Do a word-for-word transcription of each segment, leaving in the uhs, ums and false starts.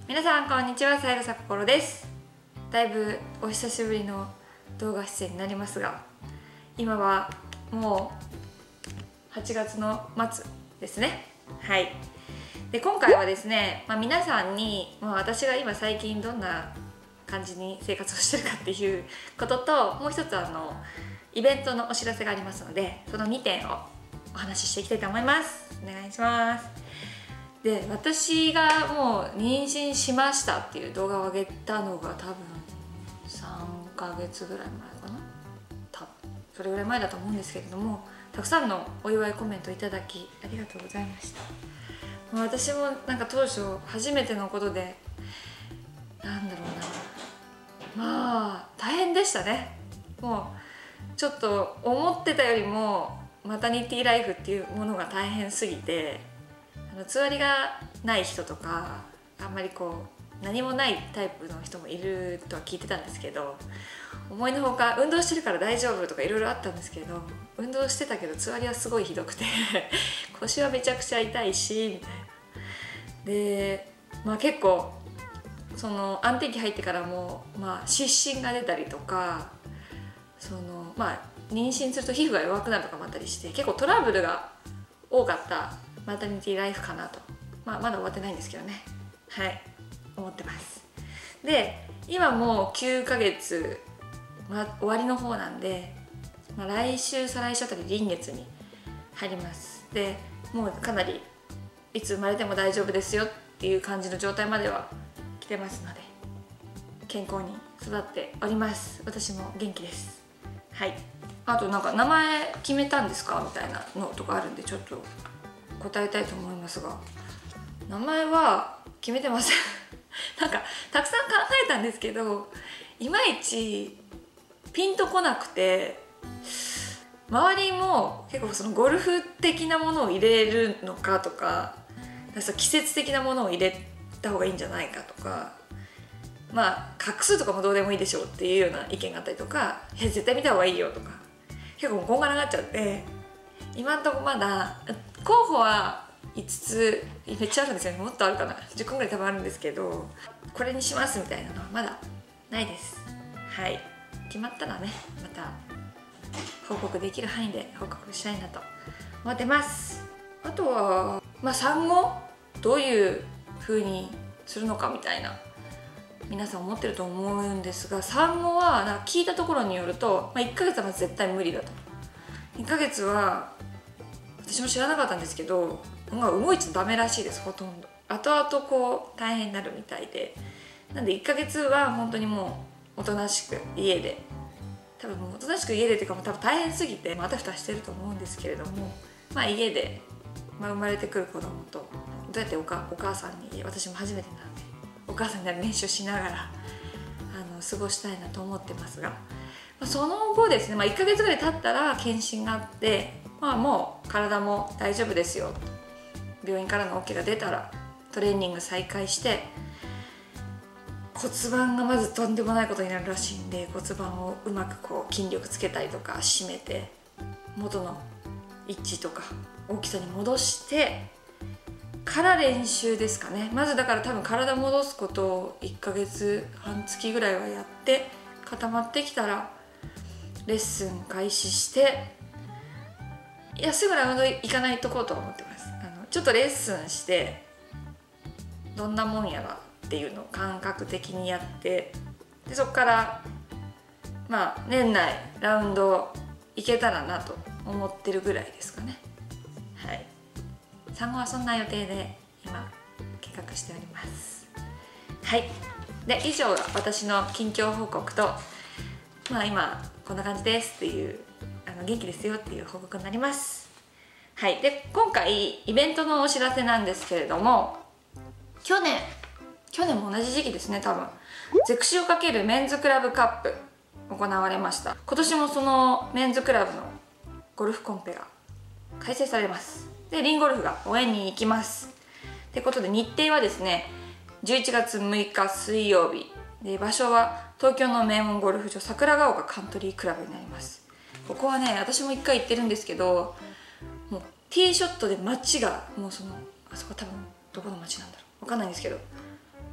皆さんこんにちは、さゆるさこころです。だいぶお久しぶりの動画出演になりますが、今はもうはちがつの末ですね。はい。で今回はですね、まあ、皆さんに、まあ、私が今最近どんな感じに生活をしてるかっていうことと、もう一つあのイベントのお知らせがありますので、そのにてんをお話ししていきたいと思います。お願いします。で、私がもう妊娠しましたっていう動画を上げたのが多分さんかげつぐらい前かな、多分それぐらい前だと思うんですけれども、たくさんのお祝いコメントいただきありがとうございました。私もなんか当初初めてのことで、なんだろうな、まあ大変でしたね。もうちょっと思ってたよりもマタニティライフっていうものが大変すぎて、あのつわりがない人とかあんまりこう何もないタイプの人もいるとは聞いてたんですけど、思いのほか運動してるから大丈夫とかいろいろあったんですけど、運動してたけどつわりはすごいひどくて腰はめちゃくちゃ痛いしみたいな。で、まあ、結構その安定期入ってからも、まあ、湿疹が出たりとか、そのまあ妊娠すると皮膚が弱くなるとかもあったりして、結構トラブルが多かったマタニティライフかなと、まあ、まだ終わってないんですけどね、はい思ってます。で今もうきゅうかげつ、まあ、終わりの方なんで、まあ、来週再来週あたり臨月に入ります。でもうかなりいつ生まれても大丈夫ですよっていう感じの状態までは来てますので、健康に育っております。私も元気です。はい。あとなんか名前決めたんですかみたいなのとかあるんで、ちょっと答えたいと思いますが、名前は決めてませんなんかたくさん考えたんですけど、いまいちピンとこなくて、周りも結構そのゴルフ的なものを入れるのかとか、季節的なものを入れた方がいいんじゃないかとか、まあ画数とかもどうでもいいでしょうっていうような意見があったりとか、いや絶対見た方がいいよとか、結構こんがらがっちゃって、今んとこまだ候補はいつつめっちゃあるんですよね。もっとあるかな、じゅっこぐらい多分あるんですけど、これにしますみたいなのはまだないです。はい。決まったらね、また報告できる範囲で報告したいなと思ってます。あとはまあ産後どういう風にするのかみたいな、皆さん思ってると思うんですが、産後はなんか聞いたところによると、まあ、いっかげつは絶対無理だと。いっかげつは私も知らなかったんですけど、まあ、動いちゃダメらしいです。ほとんど後々こう大変になるみたいで、なんでいっかげつは本当にもうおとなしく家で、多分もうおとなしく家でっていうか、もう多分大変すぎてまたふたしてると思うんですけれども、まあ家で、まあ、生まれてくる子供とどうやっておかお母さんに、私も初めてなんでお母さんになる練習しながらあの過ごしたいなと思ってますが、まあ、その後ですね、まあ、いっかげつぐらい経ったら検診があって、まあ、もう体も大丈夫ですよ、病院からの オーケー が出たらトレーニング再開して、骨盤がまずとんでもないことになるらしいんで、骨盤をうまくこう筋力つけたりとか締めて元の位置とか大きさに戻してから練習ですかね。まずだから多分体戻すことをいっかげつはん月ぐらいはやって、固まってきたらレッスン開始して、いやすぐラウンド行かないとこうとは思ってます。あのちょっとレッスンしてどんなもんやらっていうのを感覚的にやって、でそこからまあ年内ラウンド行けたらなと思ってるぐらいですかね。はい。産後はそんな予定で今計画しております。はい。で以上が私の近況報告と、まあ今こんな感じですっていう、あの元気ですよっていう報告になります。はい。で今回イベントのお知らせなんですけれども、去年去年も同じ時期ですね、多分ゼクシオ×メンズクラブカップ行われました。今年もそのメンズクラブのゴルフコンペが開催されます。でリンゴルフが応援に行きます。ってことで日程はですね、じゅういちがつむいか水曜日で、場所は東京の名門ゴルフ場桜ヶ丘カントリークラブになります。ここはね、私もいっかい行ってるんですけど、もうティーショットで街がもうその、あそこ多分どこの街なんだろう分かんないんですけど、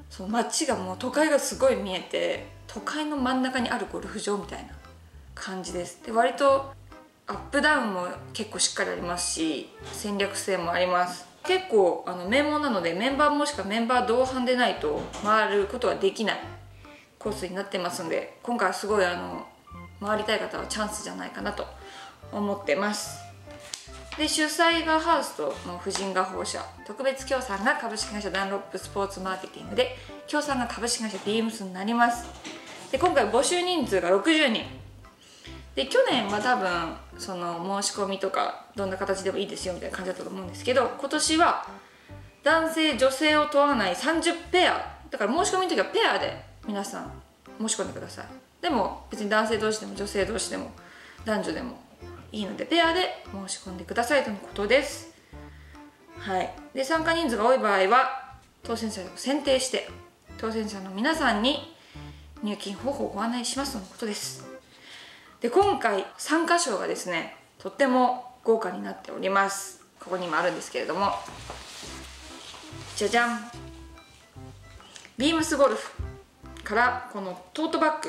その街がもう都会がすごい見えて、都会の真ん中にあるゴルフ場みたいな感じです。で割とアップダウンも結構しっかりありますし、戦略性もあります。結構あの名門なので、メンバーもしくはメンバー同伴でないと回ることはできないコースになってますんで、今回はすごいあの回りたい方はチャンスじゃないかなと思ってます。で主催がハウスとの婦人が放射、特別協賛が株式会社ダンロップスポーツマーケティングで、協賛が株式会社ビームスになります。で今回募集人数がろくじゅうにんで、去年は多分その申し込みとかどんな形でもいいですよみたいな感じだったと思うんですけど、今年は男性女性を問わないさんじゅうペアだから、申し込みの時はペアで皆さん申し込んでください。でも別に男性同士でも女性同士でも男女でもいいので、ペアで申し込んでくださいとのことです。はい。で参加人数が多い場合は当選者を選定して、当選者の皆さんに入金方法をご案内しますとのことです。で今回参加賞がですね、とっても豪華になっております。ここにもあるんですけれども、じゃじゃん、ビームスゴルフからこのトートバッグ、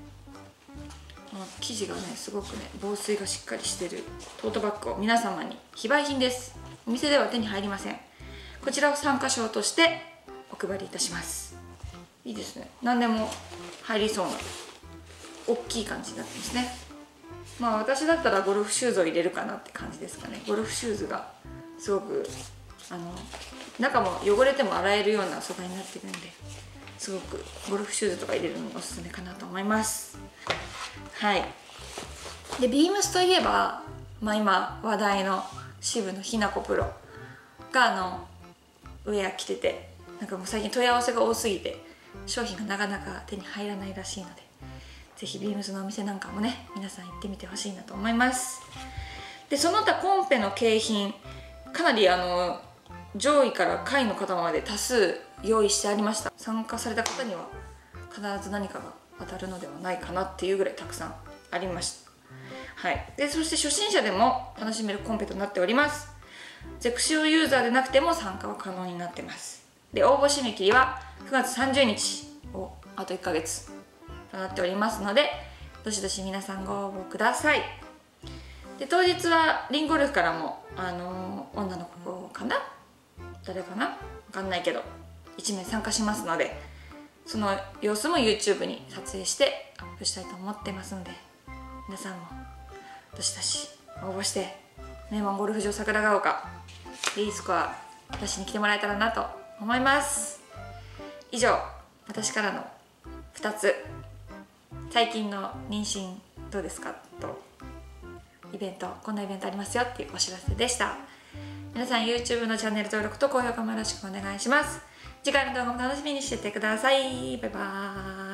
生地がねすごくね防水がしっかりしてるトートバッグを皆様に非売品です。お店では手に入りません。こちらを参加賞としてお配りいたします。いいですね、何でも入りそうな大きい感じになってますね。まあ私だったらゴルフシューズを入れるかなって感じですかね。ゴルフシューズがすごくあの中も汚れても洗えるような素材になってるんで、すごくゴルフシューズとか入れるのにおすすめかなと思います。はい。でビームスといえば、まあ、今話題の渋野日向子プロがあのウェア着てて、なんかもう最近問い合わせが多すぎて商品がなかなか手に入らないらしいので、ぜひビームスのお店なんかもね皆さん行ってみてほしいなと思います。でその他コンペの景品、かなりあの上位から下位の方まで多数用意してありました。参加された方には必ず何かが当たるのではないかなっていうぐらいたくさんありました。はい。でそして初心者でも楽しめるコンペとなっております。ゼクシオユーザーでなくても参加は可能になってます。で応募締め切りはくがつさんじゅうにちをあといっかげつとなっておりますので、どしどし皆さんご応募ください。で当日はリンゴルフからもあのー、女の子かな誰かなわかんないけどいちめい参加しますので、その様子も YouTube に撮影してアップしたいと思ってますので、皆さんもどしどし応募して名門ゴルフ場桜ヶ丘いいスコア出しに来てもらえたらなと思います。以上、私からのふたつ、最近の妊娠どうですかとイベント、こんなイベントありますよっていうお知らせでした。皆さん YouTube のチャンネル登録と高評価もよろしくお願いします。次回の動画も楽しみにしててください。バイバーイ。